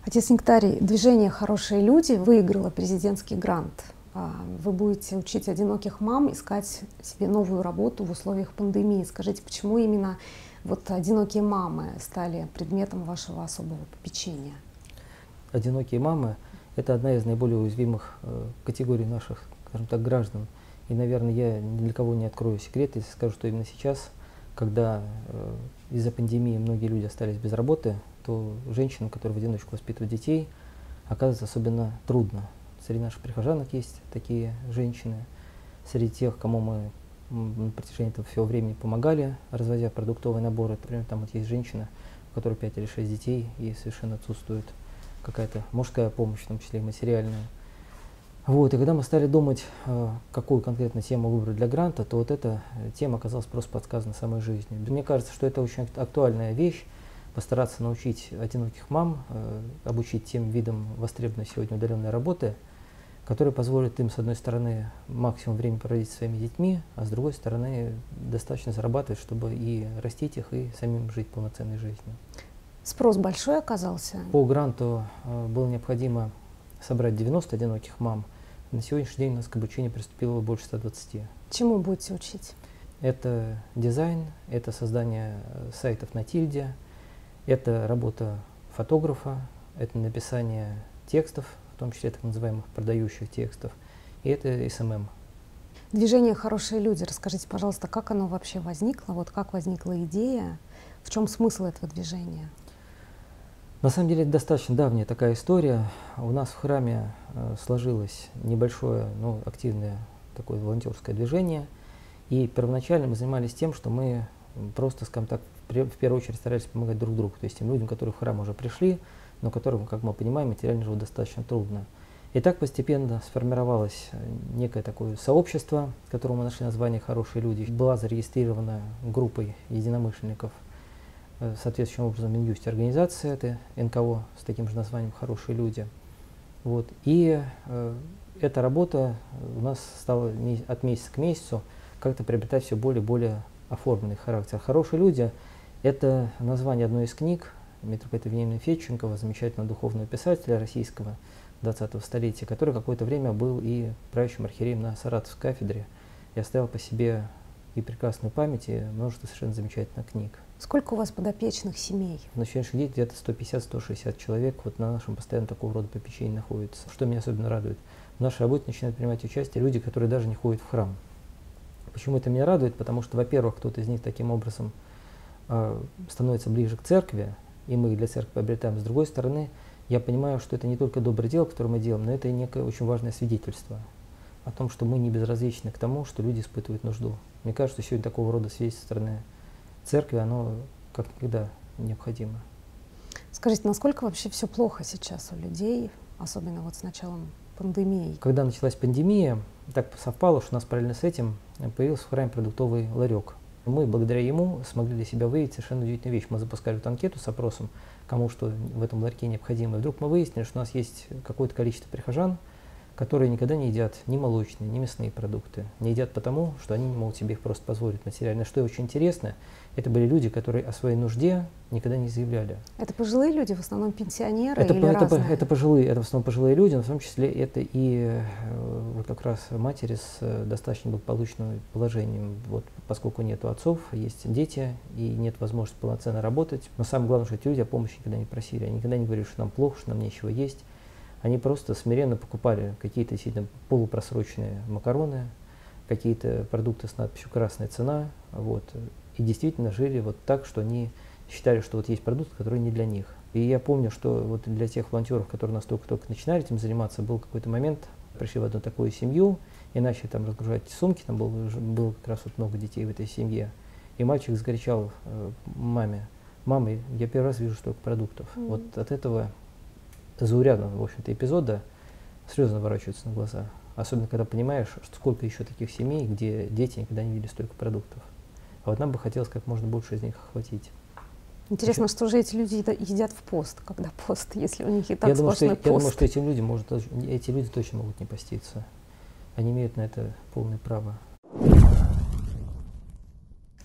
Отец Нектарий, движение «Хорошие люди» выиграло президентский грант. Вы будете учить одиноких мам искать себе новую работу в условиях пандемии. Скажите, почему именно одинокие мамы стали предметом вашего особого попечения? Одинокие мамы – это одна из наиболее уязвимых категорий наших, скажем так, граждан. И, наверное, я ни для кого не открою секрет, если скажу, что именно сейчас, когда из-за пандемии многие люди остались без работы, то женщинам, которые в одиночку воспитывают детей, оказывается особенно трудно. Среди наших прихожанок есть такие женщины, среди тех, кому мы на протяжении этого всего времени помогали, развозя продуктовые наборы. Например, там вот есть женщина, у которой 5 или 6 детей, и совершенно отсутствует какая-то мужская помощь, в том числе и материальная. И когда мы стали думать, какую конкретно тему выбрать для гранта, то вот эта тема оказалась просто подсказана самой жизнью. Мне кажется, что это очень актуальная вещь, постараться научить одиноких мам, обучить тем видам востребованной сегодня удаленной работы, которые позволят им, с одной стороны, максимум времени проводить со своими детьми, а с другой стороны, достаточно зарабатывать, чтобы и растить их, и самим жить полноценной жизнью. Спрос большой оказался? По гранту было необходимо собрать 90 одиноких мам. На сегодняшний день у нас к обучению приступило больше 120. Чему будете учить? Это дизайн, это создание сайтов на Тильде, это работа фотографа, это написание текстов, в том числе так называемых продающих текстов, и это СММ. Движение «Хорошие люди». Расскажите, пожалуйста, как оно вообще возникло, как возникла идея, в чем смысл этого движения? На самом деле, это достаточно давняя такая история. У нас в храме сложилось небольшое, но активное такое волонтерское движение. И первоначально мы занимались тем, что мы просто, скажем так, в первую очередь старались помогать друг другу. То есть тем людям, которые в храм уже пришли, но которым, как мы понимаем, материально живут достаточно трудно. И так постепенно сформировалось некое такое сообщество, которому мы нашли название «Хорошие люди». Была зарегистрирована группой единомышленников, соответствующим образом в Минюсте организация, это НКО с таким же названием «Хорошие люди». И эта работа у нас стала от месяца к месяцу как-то приобретать все более и более оформленный характер. «Хорошие люди» — это название одной из книг митрополита Вениамина Федченкова, замечательного духовного писателя российского 20-го столетия, который какое-то время был и правящим архиереем на Саратовской кафедре и оставил по себе и прекрасную память, и множество совершенно замечательных книг. Сколько у вас подопечных семей? На сегодняшний день где-то 150-160 человек на нашем постоянно такого рода попечении находится. Что меня особенно радует, в нашей работе начинают принимать участие люди, которые даже не ходят в храм. Почему это меня радует? Потому что, во-первых, кто-то из них таким образом становится ближе к церкви, и мы их для церкви обретаем. С другой стороны, я понимаю, что это не только доброе дело, которое мы делаем, но это и некое очень важное свидетельство о том, что мы не безразличны к тому, что люди испытывают нужду. Мне кажется, что сегодня такого рода свидетельство со стороны церкви, оно как никогда необходимо. Скажите, насколько вообще все плохо сейчас у людей, особенно с началом пандемии? Когда началась пандемия, так совпало, что у нас параллельно с этим появился в храме продуктовый ларек. Мы благодаря ему смогли для себя выявить совершенно удивительную вещь. Мы запускали анкету с опросом, кому что в этом ларьке необходимо. И вдруг мы выяснили, что у нас есть какое-то количество прихожан, которые никогда не едят ни молочные, ни мясные продукты. Не едят потому, что они не могут себе их просто позволить материально. Что очень интересно, это были люди, которые о своей нужде никогда не заявляли. Это пожилые люди, в основном пенсионеры это, или разные? Это в основном пожилые люди, но в том числе это и как раз матери с достаточно благополучным положением. Поскольку нет отцов, есть дети и нет возможности полноценно работать. Но самое главное, что эти люди о помощи никогда не просили. Они никогда не говорили, что нам плохо, что нам нечего есть. Они просто смиренно покупали какие-то действительно полупросроченные макароны, какие-то продукты с надписью «Красная цена», и действительно жили так, что они считали, что есть продукты, которые не для них. И я помню, что для тех волонтеров, которые у нас только начинали этим заниматься, был какой-то момент, пришли в одну такую семью и начали там разгружать сумки, там было как раз много детей в этой семье, и мальчик закричал маме: «Мама, я первый раз вижу столько продуктов». От этого заурядного, в общем-то, эпизода слезы наворачиваются на глаза. Особенно, когда понимаешь, что сколько еще таких семей, где дети никогда не видели столько продуктов. А нам бы хотелось как можно больше из них охватить. Интересно, что же эти люди едят в пост, когда пост, если у них и так сплошной пост? Я думаю, что эти люди точно могут не поститься. Они имеют на это полное право.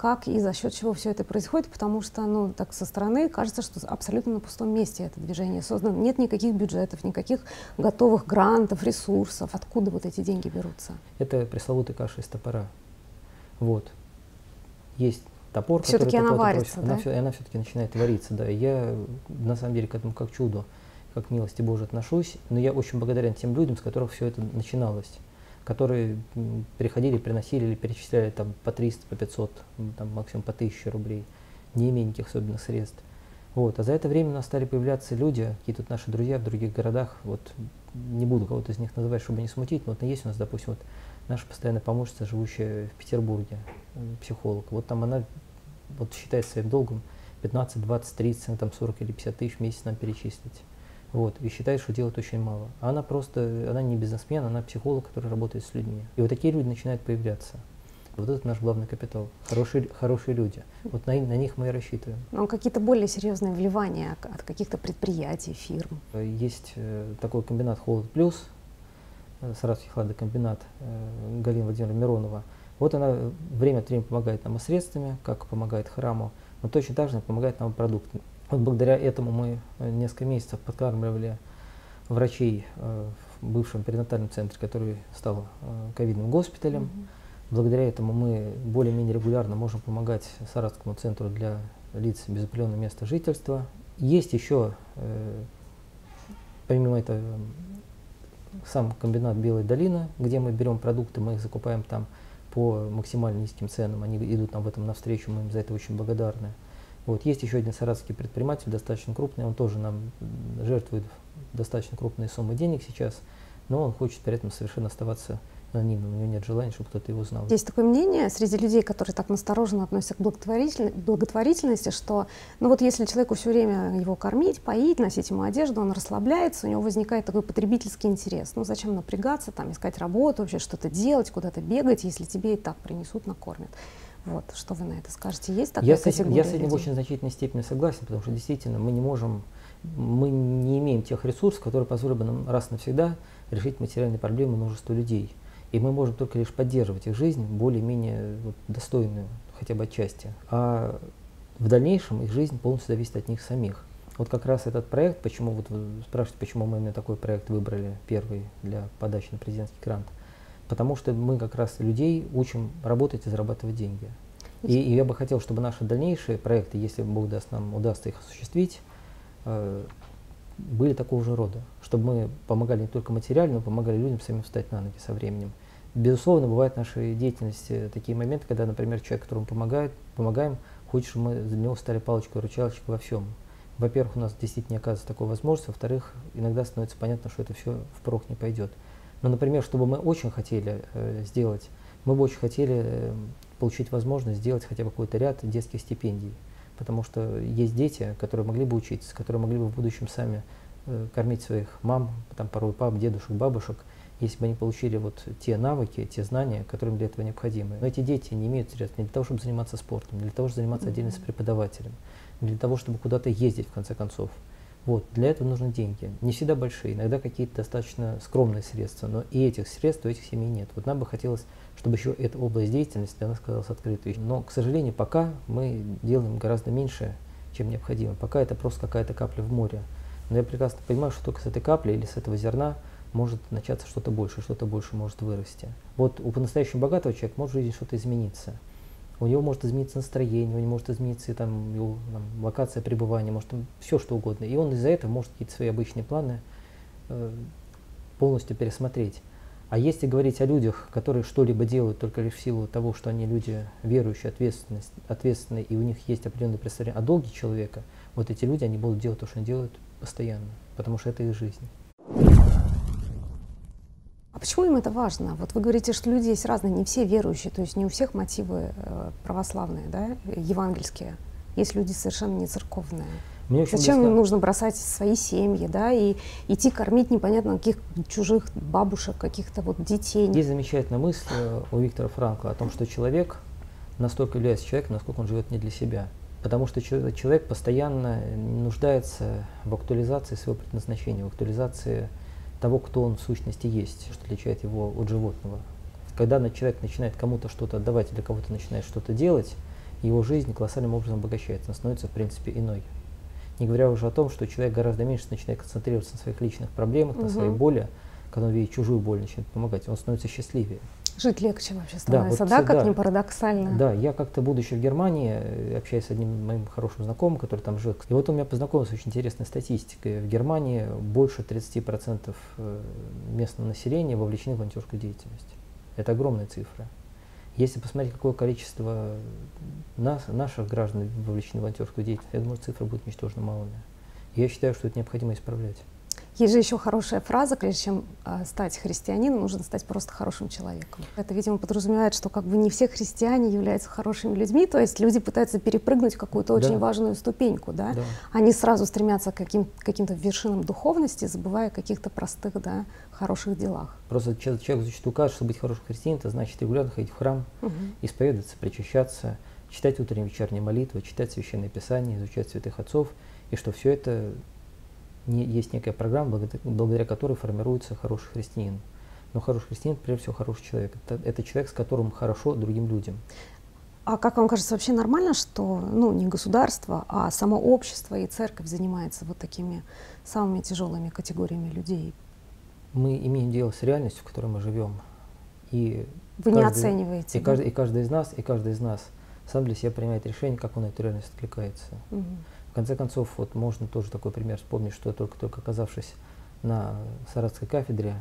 как и за счет чего все это происходит, потому что, ну, так со стороны кажется, что абсолютно на пустом месте это движение создано. Нет никаких бюджетов, никаких готовых грантов, ресурсов. Откуда вот эти деньги берутся? Это пресловутая каша из топора. Вот. Есть топор, все-таки она варится, да? Она все-таки начинает вариться, да. Я на самом деле к этому как чуду, как к милости Божией отношусь, но я очень благодарен тем людям, с которых все это начиналось, которые приходили, приносили или перечисляли там по 300, по 500, там, максимум по 1000 рублей, не имея никаких особенных средств. Вот. А за это время у нас стали появляться люди, какие-то наши друзья в других городах, вот не буду кого-то из них называть, чтобы не смутить, но вот есть у нас, допустим, вот наша постоянная помощница, живущая в Петербурге, психолог. Вот там она вот считает своим долгом 15, 20, 30, там 40 или 50 тысяч в месяц нам перечислить. Вот, и считает, что делает очень мало. А она просто, она не бизнесмен, она психолог, который работает с людьми. И вот такие люди начинают появляться. Вот это наш главный капитал. Хорошие люди. Вот на них мы и рассчитываем. Но какие-то более серьезные вливания от каких-то предприятий, фирм? Есть такой комбинат «Холод Плюс», Саратовский хладокомбинат, Галина Владимировна Миронова. Вот она время от времени помогает нам и средствами, как помогает храму, но точно так же она помогает нам продуктами. Вот благодаря этому мы несколько месяцев подкармливали врачей в бывшем перинатальном центре, который стал ковидным госпиталем. Благодаря этому мы более-менее регулярно можем помогать Саратовскому центру для лиц без определенного места жительства. Есть еще, помимо этого, сам комбинат «Белая долина», где мы берем продукты, мы их закупаем там по максимально низким ценам. Они идут нам в этом навстречу, мы им за это очень благодарны. Вот. Есть еще один саратовский предприниматель, достаточно крупный, он тоже нам жертвует достаточно крупные суммы денег сейчас, но он хочет при этом совершенно оставаться анонимным, у него нет желания, чтобы кто-то его знал. Есть такое мнение среди людей, которые так настороженно относятся к благотворительности, что ну вот если человеку все время его кормить, поить, носить ему одежду, он расслабляется, у него возникает такой потребительский интерес. Ну зачем напрягаться, там, искать работу, вообще что-то делать, куда-то бегать, если тебе и так принесут, накормят. Вот, что вы на это скажете? Есть такая категория Я с этим в очень значительной степени согласен, потому что действительно мы не имеем тех ресурсов, которые позволили бы нам раз и навсегда решить материальные проблемы множества людей. И мы можем только лишь поддерживать их жизнь более-менее достойную, хотя бы отчасти. А в дальнейшем их жизнь полностью зависит от них самих. Вот как раз этот проект, почему вот вы спрашиваете, почему мы именно такой проект выбрали первый для подачи на президентский грант, потому что мы как раз людей учим работать и зарабатывать деньги. И я бы хотел, чтобы наши дальнейшие проекты, если Бог даст, нам удастся их осуществить, были такого же рода, чтобы мы помогали не только материально, но помогали людям самим встать на ноги со временем. Безусловно, бывают в нашей деятельности такие моменты, когда, например, человек, которому помогаем, хочет, чтобы мы для него стали палочкой-выручалочкой во всем. Во-первых, у нас действительно не оказывается такой возможности, во-вторых, иногда становится понятно, что это все впрок не пойдет. Но, например, что бы мы очень хотели сделать, мы бы очень хотели получить возможность сделать хотя бы какой-то ряд детских стипендий. Потому что есть дети, которые могли бы учиться, которые могли бы в будущем сами кормить своих мам, там, порой пап, дедушек, бабушек, если бы они получили вот те навыки, те знания, которые им для этого необходимы. Но эти дети не имеют средств не для того, чтобы заниматься спортом, не для того, чтобы заниматься отдельно с преподавателем, не для того, чтобы куда-то ездить, в конце концов. Вот, для этого нужны деньги. Не всегда большие, иногда какие-то достаточно скромные средства, но и этих средств у этих семей нет. Вот нам бы хотелось, чтобы еще эта область деятельности для нас казалась открытой. Но, к сожалению, пока мы делаем гораздо меньше, чем необходимо. Пока это просто какая-то капля в море. Но я прекрасно понимаю, что только с этой капли или с этого зерна может начаться что-то больше может вырасти. Вот у по-настоящему богатого человека может в жизни что-то измениться. У него может измениться настроение, у него может измениться там, его локация пребывания, может все что угодно. И он из-за этого может какие-то свои обычные планы полностью пересмотреть. А если говорить о людях, которые что-либо делают только лишь в силу того, что они люди верующие, ответственные, и у них есть определенное представление о долге человека, вот эти люди, они будут делать то, что они делают постоянно, потому что это их жизнь. А почему им это важно? Вот вы говорите, что люди есть разные, не все верующие, то есть не у всех мотивы православные, да, евангельские. Есть люди совершенно не церковные. Зачем им нужно бросать свои семьи, да, и идти кормить непонятно каких чужих бабушек, каких-то вот детей? Есть замечательная мысль у Виктора Франкла о том, что человек настолько является человеком, насколько он живет не для себя. Потому что человек постоянно нуждается в актуализации своего предназначения, в актуализации того, кто он в сущности есть, что отличает его от животного. Когда человек начинает кому-то что-то отдавать или кого-то начинает что-то делать, его жизнь колоссальным образом обогащается, она становится, в принципе, иной. Не говоря уже о том, что человек гораздо меньше начинает концентрироваться на своих личных проблемах, на своей боли, когда он видит чужую боль, начинает помогать, он становится счастливее. Жить легче вообще становится, да, как да, ни парадоксально. Да, я как-то, будучи в Германии, общаясь с одним моим хорошим знакомым, который там живет, и вот он меня познакомил с очень интересной статистикой. В Германии больше 30% местного населения вовлечены в волонтерскую деятельность. Это огромная цифра. Если посмотреть, какое количество наших граждан вовлечены в волонтерскую деятельность, я думаю, цифра будет ничтожно малыми. И я считаю, что это необходимо исправлять. Есть же еще хорошая фраза: прежде чем стать христианином, нужно стать просто хорошим человеком. Это, видимо, подразумевает, что как бы не все христиане являются хорошими людьми, то есть люди пытаются перепрыгнуть какую-то очень важную ступеньку, да? Они сразу стремятся к каким-то вершинам духовности, забывая о каких-то простых, да, хороших делах. Просто человек зачастую кажется, что быть хорошим христианином, это значит регулярно ходить в храм, исповедоваться, причащаться, читать утренние и вечерние молитвы, читать Священное Писание, изучать святых отцов, и что все это есть некая программа, благодаря которой формируется хороший христианин. Но хороший христианин, прежде всего, хороший человек. Это человек, с которым хорошо другим людям. А как вам кажется, вообще нормально, что не государство, а само общество и церковь занимается вот такими самыми тяжелыми категориями людей? Мы имеем дело с реальностью, в которой мы живем. И вы не оцениваете? И каждый из нас сам для себя принимает решение, как он на эту реальность откликается. В конце концов, вот можно тоже такой пример вспомнить, что только оказавшись на Саратской кафедре,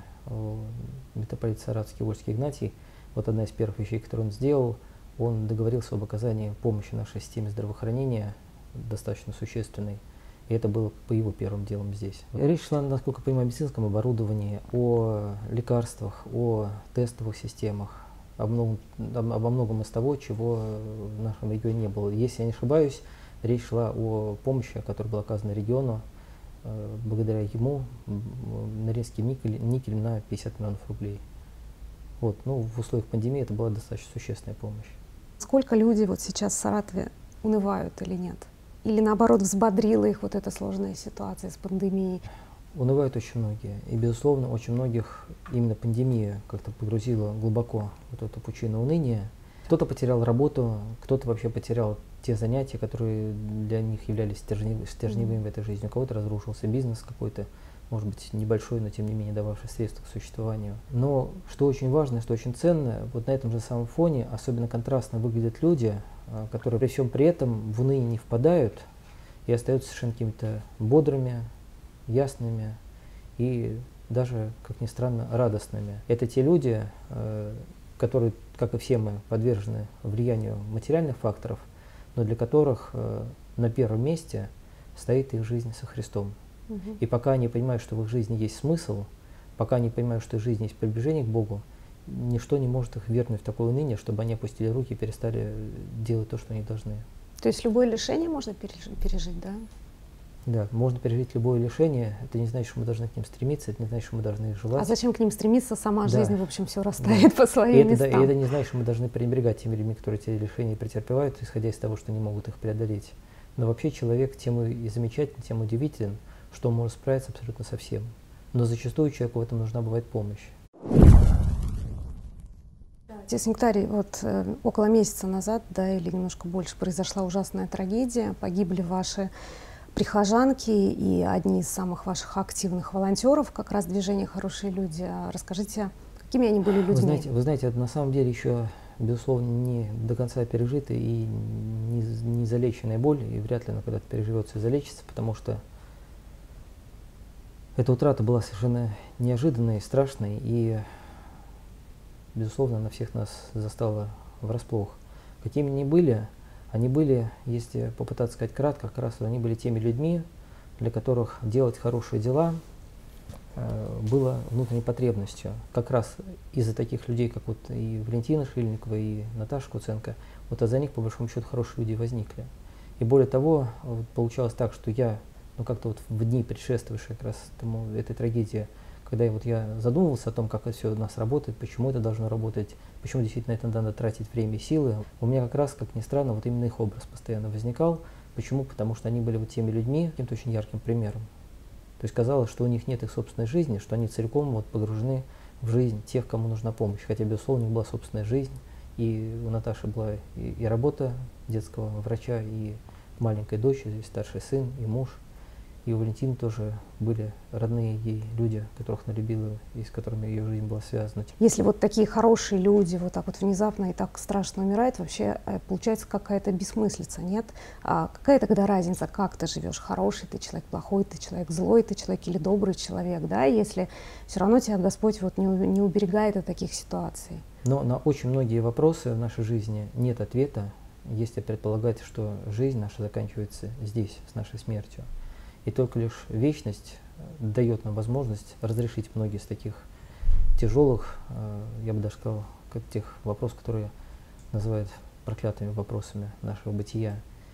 митрополит Саратский Вольский Игнатий, вот одна из первых вещей, которую он сделал, он договорился об оказании помощи нашей системе здравоохранения, достаточно существенной, и это было по его первым делом здесь. Речь шла, насколько я понимаю, о медицинском оборудовании, о лекарствах, о тестовых системах, обо многом из того, чего в нашем регионе не было. Если я не ошибаюсь, речь шла о помощи, которая была оказана региону. Благодаря ему Норильский никель на 50 миллионов рублей. Вот, в условиях пандемии это была достаточно существенная помощь. Сколько людей вот сейчас в Саратове унывают или нет? Или наоборот взбодрила их вот эта сложная ситуация с пандемией? Унывают очень многие. И, безусловно, очень многих именно пандемия как-то погрузила глубоко в эту пучину уныния. Кто-то потерял работу, кто-то вообще потерял те занятия, которые для них являлись стержневыми в этой жизни. У кого-то разрушился бизнес какой-то, может быть, небольшой, но тем не менее дававший средства к существованию. Но что очень важно, что очень ценно, вот на этом же самом фоне особенно контрастно выглядят люди, которые при всем при этом в уныние не впадают и остаются совершенно какими-то бодрыми, ясными и даже, как ни странно, радостными. Это те люди, которые, как и все мы, подвержены влиянию материальных факторов, но для которых на первом месте стоит их жизнь со Христом. И пока они понимают, что в их жизни есть смысл, пока они понимают, что в их жизни есть приближение к Богу, ничто не может их вернуть в такое уныние, чтобы они опустили руки и перестали делать то, что они должны. То есть любое лишение можно пережить, да? Да, можно пережить любое лишение. Это не значит, что мы должны к ним стремиться, это не значит, что мы должны их желать. А зачем к ним стремиться? Сама жизнь, в общем, все расставит по своим местам. И это не значит, что мы должны пренебрегать теми людьми, которые эти лишения претерпевают, исходя из того, что не могут их преодолеть. Но вообще человек тем и замечателен, тем удивителен, что он может справиться абсолютно со всем. Но зачастую человеку в этом нужна бывает помощь. Отец Нектарий, вот около месяца назад, да, или немножко больше, произошла ужасная трагедия. Погибли ваши прихожанки и одни из самых ваших активных волонтеров, как раз движение «Хорошие люди». Расскажите, какими они были людьми? Вы знаете, это на самом деле еще, безусловно, не до конца пережитая и не залеченная боль, и вряд ли она когда-то переживется и залечится, потому что эта утрата была совершенно неожиданной, страшной, и, безусловно, она всех нас застала врасплох. Какими они были, если попытаться сказать кратко, как раз они были теми людьми, для которых делать хорошие дела было внутренней потребностью. Как раз из-за таких людей, как вот и Валентина Шильникова, и Наташа Куценко, вот из-за них, по большому счету, хорошие люди возникли. И более того, вот получалось так, что я, как-то вот в дни, предшествующие как раз этой трагедии, когда я задумывался о том, как это все у нас работает, почему это должно работать, почему действительно это надо тратить время и силы, у меня как раз, как ни странно, вот именно их образ постоянно возникал. Почему? Потому что они были вот теми людьми, каким-то очень ярким примером. То есть казалось, что у них нет их собственной жизни, что они целиком погружены в жизнь тех, кому нужна помощь. Хотя, безусловно, у них была собственная жизнь, И у Наташи была и работа детского врача, и маленькая дочь, и старший сын, и муж. И у Валентины тоже были родные ей люди, которых она любила и с которыми ее жизнь была связана. Если вот такие хорошие люди вот так вот внезапно и так страшно умирают, вообще получается какая-то бессмыслица, нет? А какая тогда разница, как ты живешь? Хороший ты человек, плохой ты человек, злой ты человек или добрый человек, да? Если все равно тебя Господь вот не уберегает от таких ситуаций. Но на очень многие вопросы в нашей жизни нет ответа, если предполагать, что жизнь наша заканчивается здесь, с нашей смертью. И только лишь вечность дает нам возможность разрешить многие из таких тяжелых, я бы даже сказал, как тех вопросов, которые называют проклятыми вопросами нашего бытия.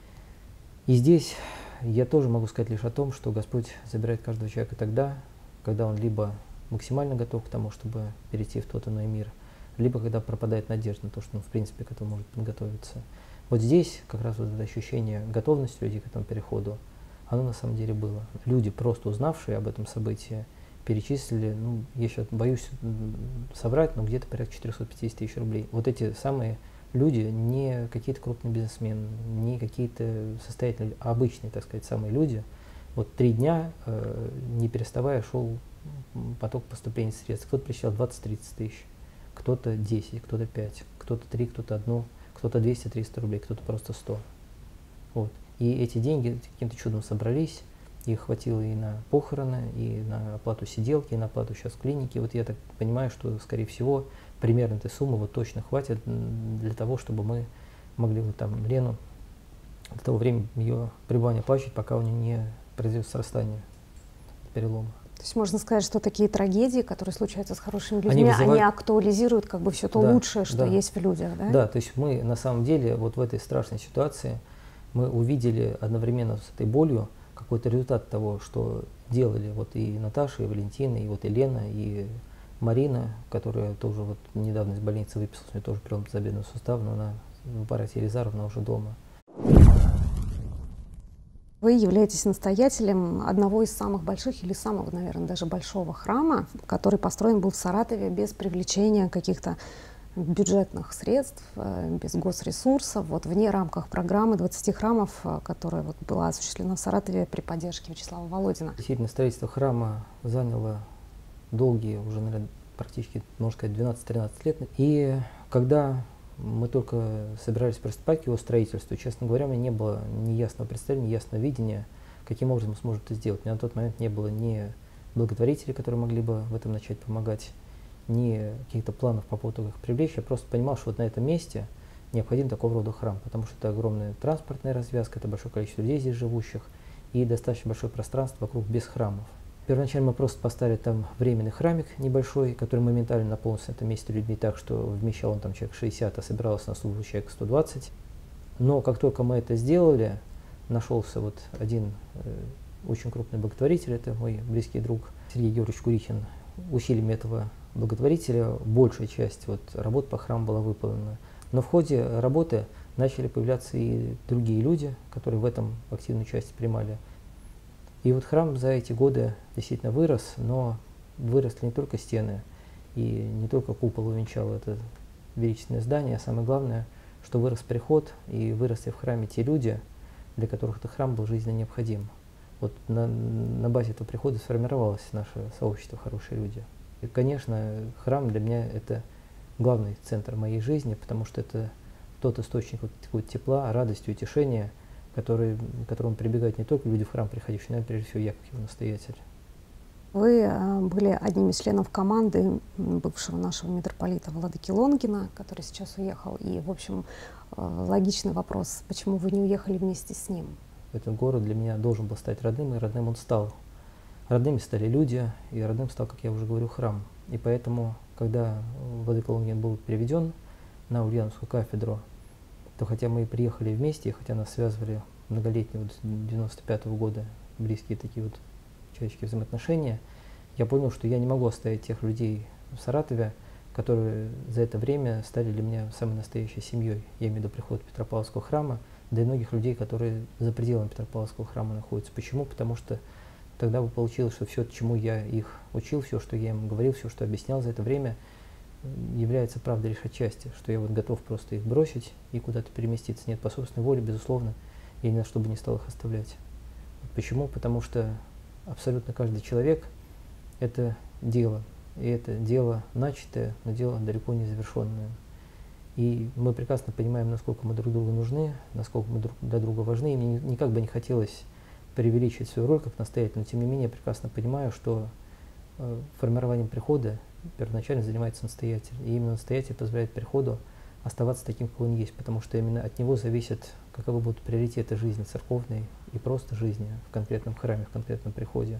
И здесь я тоже могу сказать лишь о том, что Господь забирает каждого человека тогда, когда он либо максимально готов к тому, чтобы перейти в тот иной мир, либо когда пропадает надежда на то, что он в принципе к этому может подготовиться. Вот здесь как раз вот это ощущение готовности людей к этому переходу, оно на самом деле было. Люди, просто узнавшие об этом событии, перечислили, ну, я сейчас боюсь соврать, но где-то порядка 450 тысяч рублей. Вот эти самые люди, не какие-то крупные бизнесмены, не какие-то состоятельные, а обычные, так сказать, самые люди. Вот 3 дня, не переставая, шел поток поступлений средств. Кто-то причислял 20-30 тысяч, кто-то 10, кто-то 5, кто-то 3, кто-то 1, кто-то 200-300 рублей, кто-то просто 100. Вот. И эти деньги каким-то чудом собрались, их хватило и на похороны, и на оплату сиделки, и на оплату сейчас в клинике. Вот я так понимаю, что, скорее всего, примерно этой суммы вот точно хватит для того, чтобы мы могли вот там Лену до того времени ее пребывания оплачивать, пока у нее не произойдет срастание, перелома. То есть можно сказать, что такие трагедии, которые случаются с хорошими людьми, они актуализируют как бы все то лучшее, что есть в людях, да? Да, то есть мы на самом деле вот в этой страшной ситуации мы увидели одновременно с этой болью какой-то результат того, что делали вот и Наташа, и Валентина, и вот и Лена, и Марина, которая тоже вот недавно из больницы выписалась, у нее тоже перелом тазобедренного сустава, но она в аппарате Елизарова уже дома. Вы являетесь настоятелем одного из самых больших или самого, наверное, даже большого храма, который построен был в Саратове без привлечения каких-то бюджетных средств, без госресурсов, вот вне рамках программы 20 храмов, которая вот была осуществлена в Саратове при поддержке Вячеслава Володина. Действительно, строительство храма заняло долгие, уже, наверное, практически, можно сказать, 12-13 лет. И когда мы только собирались приступать к его строительству, честно говоря, у меня не было ни ясного представления, ни ясного видения, каким образом мы сможем это сделать. У меня на тот момент не было ни благотворителей, которые могли бы в этом начать помогать, ни каких-то планов по поводу их привлечь. Я просто понимал, что вот на этом месте необходим такого рода храм, потому что это огромная транспортная развязка, это большое количество людей здесь живущих и достаточно большое пространство вокруг без храмов. Первоначально мы просто поставили там временный храмик небольшой, который моментально наполнился на этом месте людьми так, что вмещал он там человек 60, а собиралось на службу человек 120. Но как только мы это сделали, нашелся вот один очень крупный благотворитель, это мой близкий друг Сергей Георгиевич Курихин. Усилиями этого благотворителя большая часть вот работ по храму была выполнена. Но в ходе работы начали появляться и другие люди, которые в этом активную часть принимали. И вот храм за эти годы действительно вырос, но выросли не только стены, и не только купол увенчал это величественное здание, а самое главное, что вырос приход, и выросли в храме те люди, для которых этот храм был жизненно необходим. Вот на базе этого прихода сформировалось наше сообщество «Хорошие люди». И, конечно, храм для меня это главный центр моей жизни, потому что это тот источник вот тепла, радости, утешения, к которому прибегают не только люди в храм приходящие, но и прежде всего я, как его настоятель. Вы были одним из членов команды бывшего нашего митрополита Владыки Лонгина, который сейчас уехал. И, в общем, логичный вопрос, почему вы не уехали вместе с ним? Этот город для меня должен был стать родным, и родным он стал. Родными стали люди, и родным стал, как я уже говорю, храм. И поэтому, когда Владыка Лонгин был переведен на Ульяновскую кафедру, то хотя мы и приехали вместе, хотя нас связывали многолетние, вот 95-го года, близкие такие вот человеческие взаимоотношения, я понял, что я не могу оставить тех людей в Саратове, которые за это время стали для меня самой настоящей семьей. Я имею в виду приход Петропавловского храма, да и многих людей, которые за пределами Петропавловского храма находятся. Почему? Потому что тогда бы получилось, что все, чему я их учил, все, что я им говорил, все, что объяснял за это время, является правдой лишь отчасти, что я вот готов просто их бросить и куда-то переместиться. Нет, по собственной воле, безусловно, я ни на что бы не стал их оставлять. Почему? Потому что абсолютно каждый человек – это дело. И это дело начатое, но дело далеко не завершенное. И мы прекрасно понимаем, насколько мы друг другу нужны, насколько мы друг для друга важны. И мне никак бы не хотелось преувеличить свою роль как настоятель, но тем не менее я прекрасно понимаю, что формированием прихода первоначально занимается настоятель. И именно настоятель позволяет приходу оставаться таким, какой он есть, потому что именно от него зависит, каковы будут приоритеты жизни церковной и просто жизни в конкретном храме, в конкретном приходе.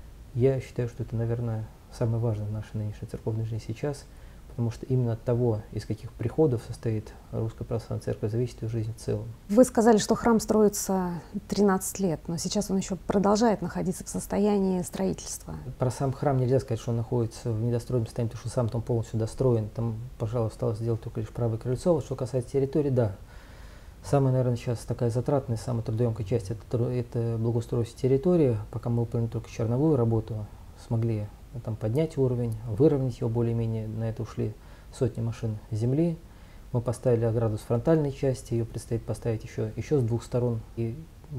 Я считаю, что это, наверное, самое важное в нашей нынешней церковной жизни сейчас, потому что именно от того, из каких приходов состоит Русская Православная Церковь, зависит ее жизнь в целом. Вы сказали, что храм строится 13 лет, но сейчас он еще продолжает находиться в состоянии строительства. Про сам храм нельзя сказать, что он находится в недостроенном состоянии, потому что сам там полностью достроен. Там, пожалуй, осталось сделать только лишь правое крыльцо. Вот что касается территории, да. Самая, наверное, сейчас такая затратная, самая трудоемкая часть это благоустройство территории. Пока мы выполнили только черновую работу, смогли там поднять уровень, выровнять его более-менее. На это ушли сотни машин земли. Мы поставили ограду с фронтальной части, ее предстоит поставить еще с двух сторон. И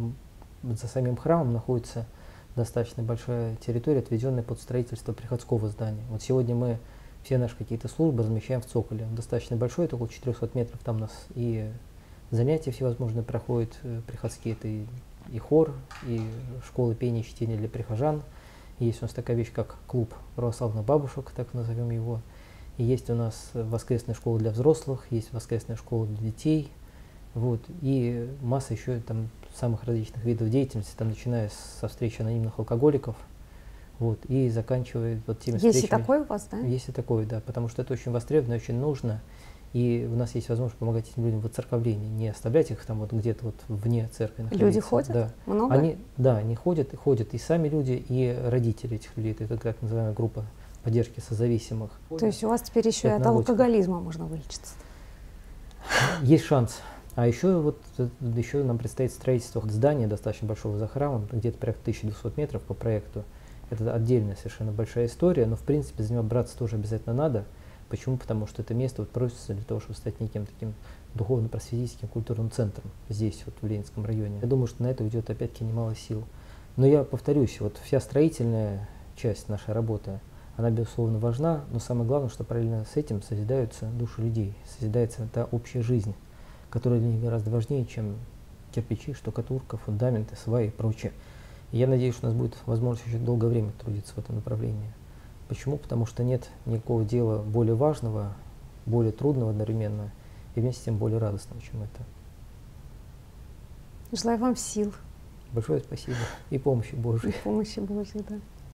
за самим храмом находится достаточно большая территория, отведенная под строительство приходского здания. Вот сегодня мы все наши какие-то службы размещаем в цоколе. Он достаточно большой, это около 400 метров. Там у нас и занятия всевозможные проходят приходские. Это и хор, и школа пения и чтения для прихожан. Есть у нас такая вещь, как клуб православных бабушек, так назовем его. И есть у нас воскресная школа для взрослых, есть воскресная школа для детей. Вот. И масса еще там самых различных видов деятельности, там, начиная со встречи анонимных алкоголиков, вот, и заканчивая вот теми встречами. Есть и такое у вас, да? Есть и такое, да, потому что это очень востребовано, очень нужно. И у нас есть возможность помогать этим людям в оцерковлении, не оставлять их там вот где-то вот вне церкви находиться. Люди ходят? Да. Много? Они ходят и сами люди, и родители этих людей. Это так называемая группа поддержки созависимых. То есть у вас теперь еще и от Этнология. алкоголизма можно вылечиться? Есть шанс. А еще нам предстоит строительство здания достаточно большого за храмом, где-то порядка 1200 метров по проекту. Это отдельная совершенно большая история, но в принципе за него браться тоже обязательно надо. Почему? Потому что это место вот просится для того, чтобы стать неким таким духовно-просветительским культурным центром здесь, вот в Ленинском районе. Я думаю, что на это уйдет опять-таки немало сил. Но я повторюсь, вот вся строительная часть нашей работы, она безусловно важна, но самое главное, что параллельно с этим созидаются души людей, созидается та общая жизнь, которая для них гораздо важнее, чем кирпичи, штукатурка, фундаменты, сваи и прочее. И я надеюсь, что у нас будет возможность еще долгое время трудиться в этом направлении. Почему? Потому что нет никакого дела более важного, более трудного одновременно и вместе с тем более радостного, чем это. Желаю вам сил. Большое спасибо и помощи Божией. И помощи Божьей, да.